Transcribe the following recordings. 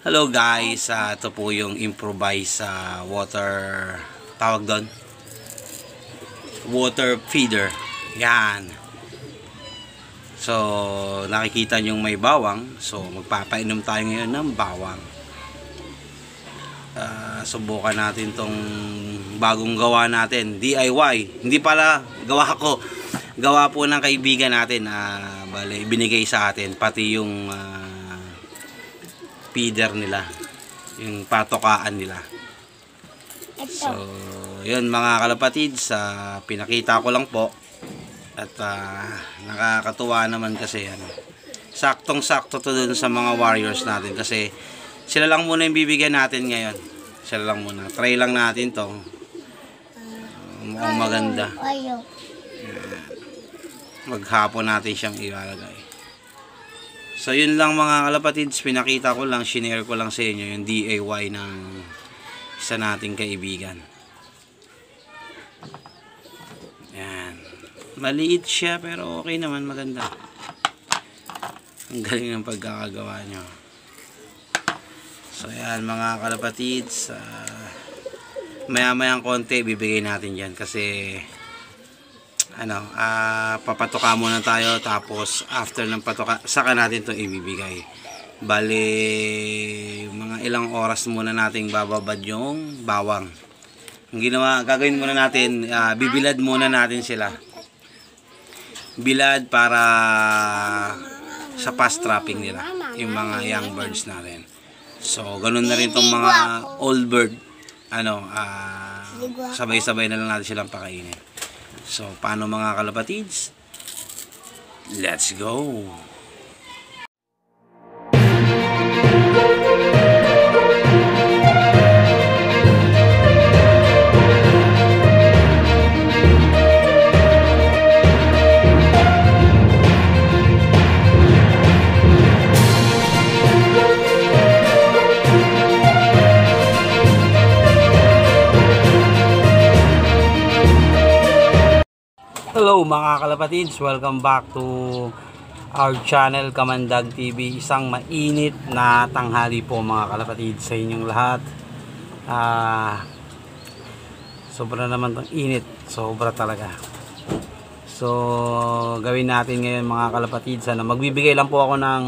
Hello guys, ito po yung improvise water, tawag doon, water feeder. Yan. So, nakikita nyo may bawang. So, magpapainom tayo ngayon ng bawang. Subukan natin tong bagong gawa natin, DIY. Hindi pala gawa ko, gawa po ng kaibigan natin. Bale, binigay sa atin pati yung feeder nila, yung patokaan nila. So, yun mga kalapatids, pinakita ko lang po. At nakakatuwa naman kasi saktong-sakto to dun sa mga warriors natin, kasi sila lang muna yung bibigyan natin ngayon. Sila lang muna. Try lang natin to. Mukhang maganda. Maghapon natin siyang ilalagay. So yun lang mga kalapatids, pinakita ko lang, shinare ko lang sa inyo yung DIY ng isa nating kaibigan. Yan. Maliit siya pero okay naman, maganda. Ang galing ng pagkakagawa nyo. So yan mga kalapatids, maya-mayang konti bibigay natin dyan kasi papatuka muna tayo, tapos after ng patuka saka natin itong ibibigay. Bale, mga ilang oras muna nating bababad yung bawang. Ang gagawin muna natin, bibilad muna natin sila. Bilad para sa fast trapping nila, yung mga young birds natin. So, ganun na rin tong mga old bird. Sabay-sabay na lang natin silang pakainin. So, paano mga kalapatids? Let's go! Hello mga kalapatids, welcome back to our channel Kamandag TV. Isang mainit na tanghali po mga kalapatids sa inyong lahat. Sobra naman tong init, sobra talaga. So gawin natin ngayon mga kalapatids, magbibigay lang po ako ng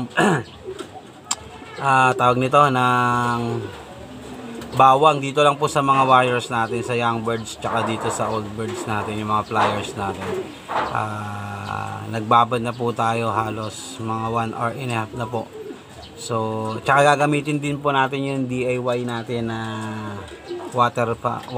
tawag nito ng bawang dito lang po sa mga warriors natin, sa young birds, tsaka dito sa old birds natin, yung mga flyers natin. Nagbabad na po tayo, halos mga 1 hour and a half na po. So tsaka gagamitin din po natin yung DIY natin na water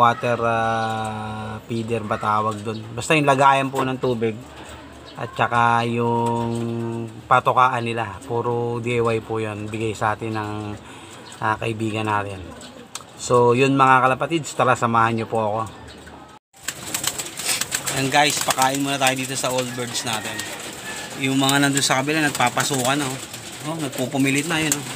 feeder ba tawag doon, basta yung lagayan po ng tubig at tsaka yung patokaan nila, puro DIY po yun, bigay sa atin ng kaibigan natin. So yun mga kalapatids, tara samahan nyo po ako. Ayan guys, pakain muna tayo dito sa old birds natin. Yung mga nandun sa kabila nagpapasukan, nagpupumilit na yun.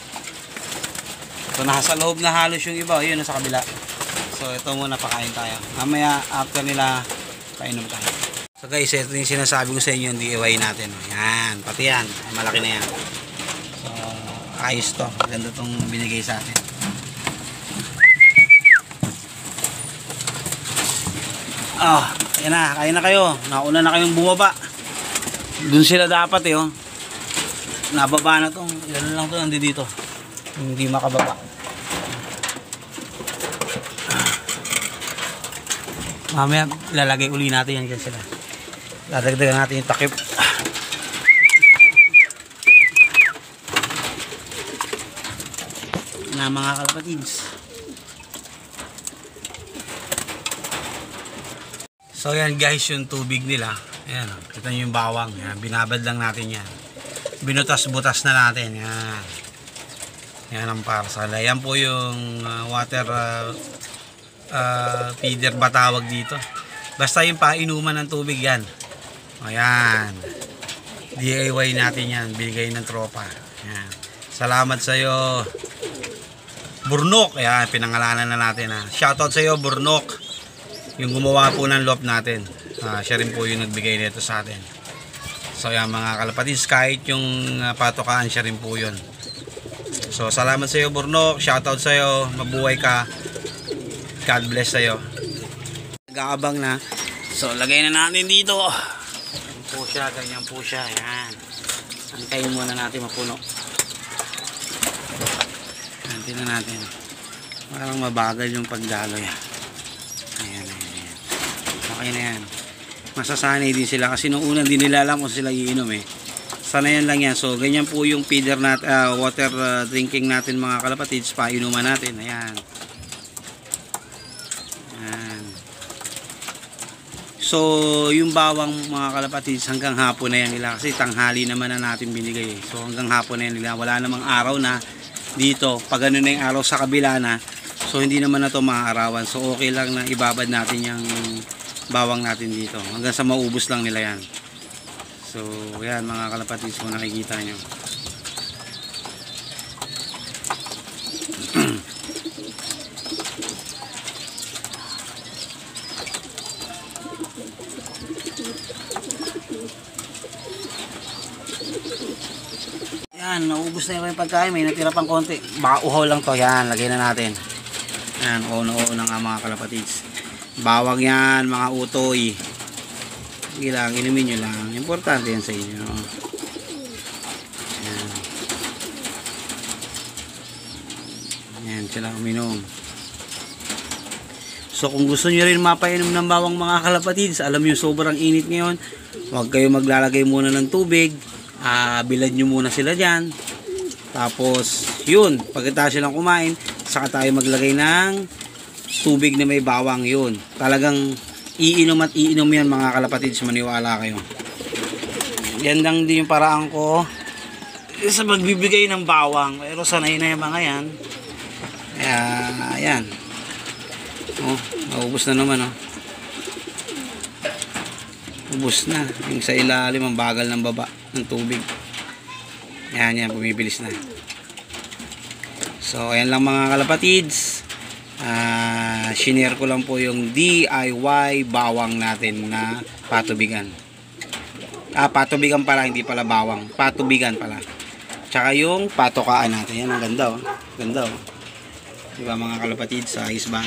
So nasa loob na halos yung iba, yun nasa kabila. So ito muna, pakain tayo. Mamaya after nila painom tayo. So guys, ito yung sinasabi ko sa inyo, yung DIY natin. Yan, pati yan, malaki na yan. So ayos to, maganda tong binigay sa atin. Ayan na, kain na kayo. Nauna na kayong bumaba. Doon sila dapat nababa na to. Ilan lang to nandito dito. Hindi makababa. Mamaya lalagay uli natin yan dyan sila. Dadagdagan natin yung takip. Na mga kalapatids. So yan guys, yung tubig nila. Ayan, kita nyo yung bawang. Yan, binabad lang natin yan. Binutas-butas na natin. Yan. Yan ang parsal. Yan po yung water feeder ba tawag dito. Basta yung painuman ng tubig yan. Ayan. DIY natin yan. Bigay ng tropa. Yan. Salamat sa iyo, Burnok. Ayan, pinangalanan na natin. Shoutout sa iyo, Burnok. Yung gumawa po ng loop natin, siya rin po yung nagbigay nito sa atin. So yan mga kalapatids, kahit yung patokaan, siya rin po yun. So salamat sa iyo Burnok, shoutout sa iyo, mabuhay ka. God bless sa iyo. Nag-aabang na. So lagay na natin dito. Ganyan po siya, ganyan po siya. Yan. Antayin muna natin mapuno. Antayin na natin. Parang mabagal yung pagdalo yan. Ayan. Okay na yan. Masasanay din sila kasi nung unang din nila alam kung sila iinom eh. Sanayan lang yan. So ganyan po yung feeder natin, water drinking natin mga kalapatids. Painuman natin. Ayan. Ayan. So yung bawang mga kalapatids hanggang hapon na yan nila. Kasi tanghali naman na natin binigay eh. So hanggang hapon na yan nila. Wala namang araw na dito. Pag ano na yung araw sa kabila na. So hindi naman na ito maaarawan. So okay lang na ibabad natin yung bawang natin dito. Hanggang sa maubos lang nila yan. So yan mga kalapatids kung nakikita nyo. Yan, naubos na yung pagkain. May natira pang konti. Baka uhaw lang to. Yan, lagay na natin. Yan, oo na nga mga kalapatids. Bawang yan, mga utoy. Sige lang, inumin nyo lang. Importante yan sa inyo. Yan. Yan, sila uminom. So kung gusto nyo rin mapainom ng bawang mga kalapatids, alam nyo sobrang init ngayon, huwag kayo maglalagay muna ng tubig. Bilad nyo muna sila dyan. Tapos, yun, pagkatapos silang kumain, saka tayo maglagay ng tubig na may bawang. Yun, talagang iinom at iinom yan mga kalapatids, maniwala kayo. Yan lang din yung paraan ko sa magbibigay ng bawang, pero sanay na yung mga yan. Kaya yan, oh, naubos na naman oh. Ubos na yung sa ilalim, ang bagal ng baba ng tubig. Yan, bumibilis na. So ayan lang mga kalapatids, shinare ko lang po yung DIY bawang natin na patubigan. Patubigan pala, hindi pala bawang, patubigan pala. Tsaka yung patokaan natin. Yan, ang ganda oh. Ganda oh. Diba mga kalapatids, ayos ba?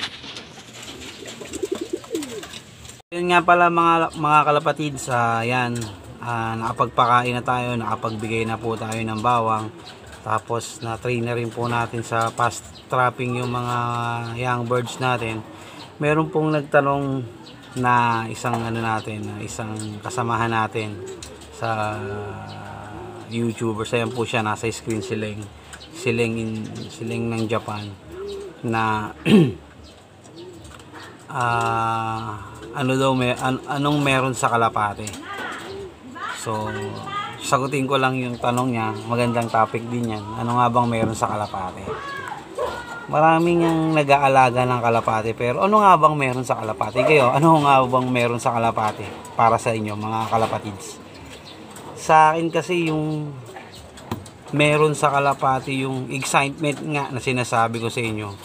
Yun nga pala mga kalapatids, yan, nakapagpakain na tayo, nakapagbigay na po tayo ng bawang. Tapos na-train na rin po natin sa fast trapping yung mga young birds natin. Meron pong nagtanong na isang isang kasamahan natin sa YouTuber. Ayan po siya, nasa screen siling ng Japan na anong meron sa kalapate. So sagutin ko lang yung tanong niya. Magandang topic din yan. Ano nga bang meron sa kalapate? Maraming yung nag-aalaga ng kalapate, pero ano nga bang meron sa kalapate? Kayo, ano nga bang meron sa kalapate para sa inyo mga kalapatids? Sa akin kasi yung meron sa kalapate, yung excitement nga na sinasabi ko sa inyo,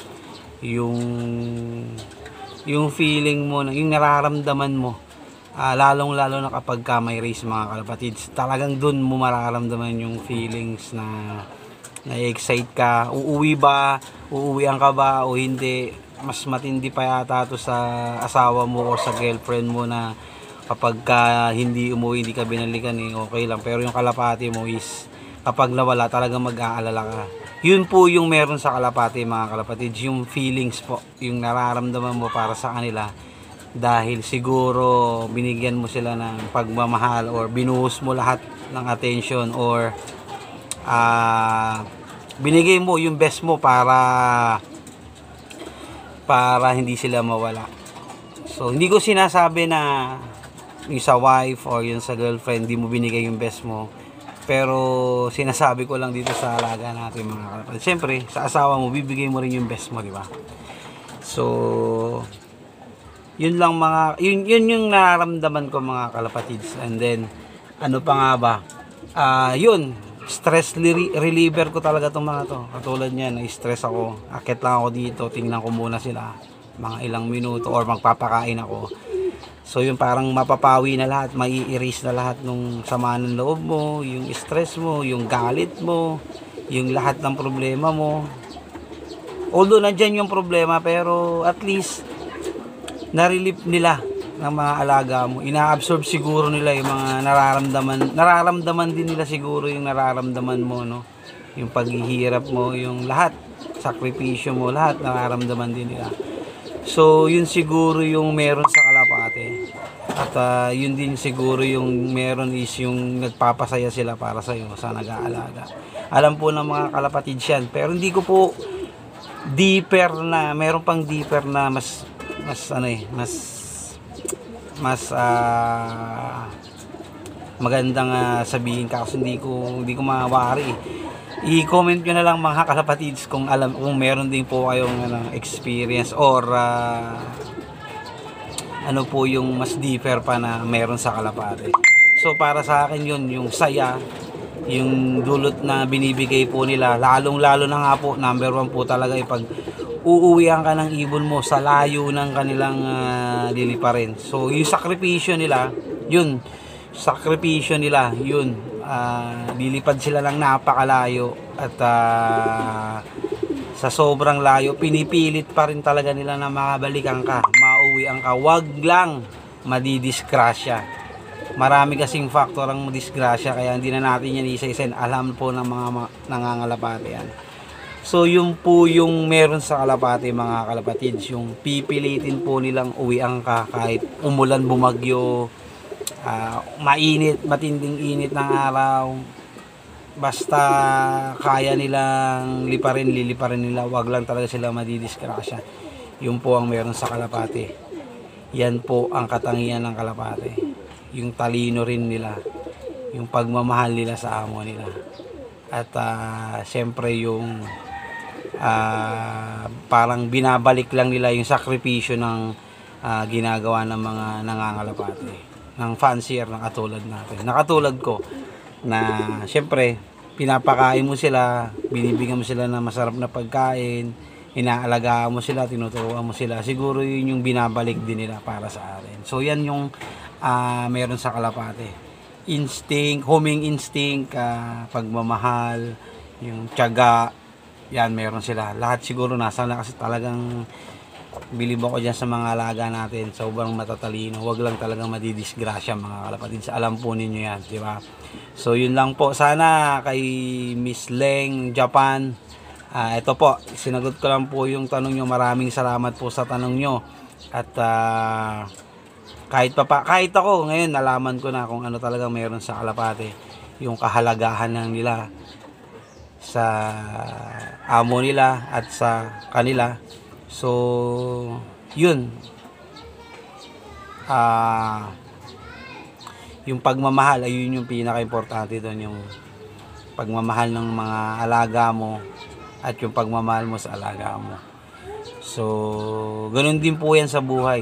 yung feeling mo, yung nararamdaman mo, lalong lalo na kapag ka may race mga kalapatids, talagang dun mo mararamdaman yung feelings na na-excite ka. Uuwian ka ba o hindi? Mas matindi pa yata to sa asawa mo o sa girlfriend mo, na kapag ka hindi umuwi, hindi ka binalikan okay lang, pero yung kalapati mo is kapag nawala, talagang mag-aalala ka. Yun po yung meron sa kalapati mga kalapatids, yung feelings po, yung nararamdaman mo para sa kanila, dahil siguro binigyan mo sila ng pagmamahal or binuhos mo lahat ng attention, or binigay mo yung best mo para hindi sila mawala. So hindi ko sinasabi na yung sa wife or yung sa girlfriend hindi mo binigay yung best mo, pero sinasabi ko lang dito sa alaga natin mga kalapatids, siyempre sa asawa mo bibigay mo rin yung best mo, di ba? So yun lang yun yung nararamdaman ko mga kalapatids. And then ano pa nga ba, yun, stress reliever ko talaga itong mga to. Katulad niyan, na-stress ako, akit lang ako dito, tingnan ko muna sila mga ilang minuto or magpapakain ako. So yung parang mapapawi na lahat, mai-erase na lahat nung sama ng loob mo, yung stress mo, yung galit mo, yung lahat ng problema mo. Although nandyan yung problema, pero at least na-relieve nila ng mga alaga mo. Ina-absorb siguro nila yung mga nararamdaman din nila siguro yung nararamdaman mo, no? Yung paghihirap mo, yung lahat, sakripisyo mo, lahat nararamdaman din nila. So yun siguro yung meron sa kalapate. At yun din siguro yung meron is yung nagpapasaya sila para sa iyo sa nag-aalaga. Alam po ng mga kalapatid yan, pero hindi ko po deeper na, meron pang deeper na mas magandang sabihin ka kasi hindi ko mawari. I-comment nyo na lang mga kalapatids kung meron din po kayong experience or ano po yung mas deeper pa na meron sa kalapate. So para sa akin yun, yung saya, yung dulot na binibigay po nila, lalong-lalo na nga po, number 1 po talaga pag uuwihan ka ng ibon mo sa layo ng kanilang liliparin. So yung sakripisyo nila, yun, lilipad sila ng napakalayo at sa sobrang layo, pinipilit pa rin talaga nila na makabalikan ka, mauwian ka, wag lang madidisgrasya. Marami kasing faktor ang disgrasya, kaya hindi na natin yan isa-isa. Alam po ng mga nangangalapate yan. So yun po yung meron sa kalapate mga kalapatids, yung pipilitin po nilang uwian ka kahit umulan, bumagyo, mainit, matinding init ng araw, basta kaya nilang liliparin nila, wag lang talaga sila madidisgrasya. Yun po ang meron sa kalapate. Yan po ang katangian ng kalapate, yung talino rin nila, yung pagmamahal nila sa amo nila, at syempre yung parang binabalik lang nila yung sakripisyo ng ginagawa ng mga nangangalapate, ng fancier na katulad natin, na katulad ko, na syempre pinapakain mo sila, binibigyan mo sila ng masarap na pagkain, inaalagaan mo sila, tinuturuan mo sila. Siguro yun yung binabalik din nila para sa atin. So yan yung meron sa kalapate. Instinct, homing instinct, pagmamahal, yung tiyaga, yan meron sila. Lahat siguro nasa na, kasi talagang bilib ako dyan sa mga alaga natin. Sobrang matatalino. Huwag lang talagang madidisgrasya mga kalapatid. Alam po ninyo yan, di ba? So yun lang po. Sana kay Miss Leng Japan, ito po, sinagot ko lang po yung tanong nyo. Maraming salamat po sa tanong nyo. At kahit ako ngayon nalaman ko na kung ano talaga meron sa kalapate, yung kahalagahan ng nila sa amo nila at sa kanila. So yun, yung pagmamahal, ayun yung pinaka-importante doon, yung pagmamahal ng mga alaga mo at yung pagmamahal mo sa alaga mo. So ganun din po yan sa buhay,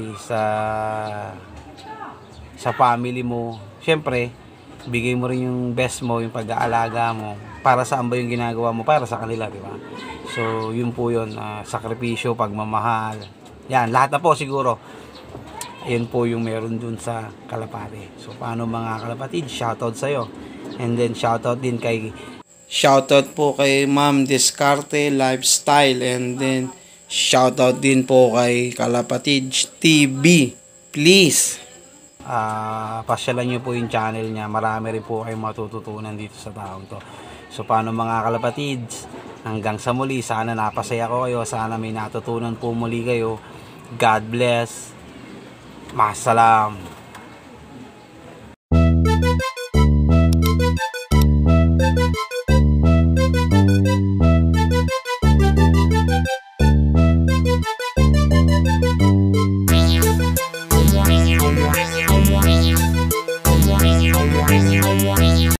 sa family mo. Syempre bigay mo rin yung best mo, yung pag-aalaga mo. Para saan ba yung ginagawa mo? Para sa kanila, di ba? So yun po yun, sakripisyo, pagmamahal, yan, lahat na po siguro. Ayun po yung meron dun sa kalapate. So paano mga kalapatid, shoutout sa'yo. And then shoutout din shoutout po kay Ma'am Descarte Lifestyle. And then shoutout din po kay Kalapatid TV. Please, pasyalan nyo po yung channel niya. Marami rin po kayong matututunan dito sa taong to. So paano mga kalapatids, hanggang sa muli, sana napasaya ko kayo, sana may natutunan po muli kayo. God bless. Masalam.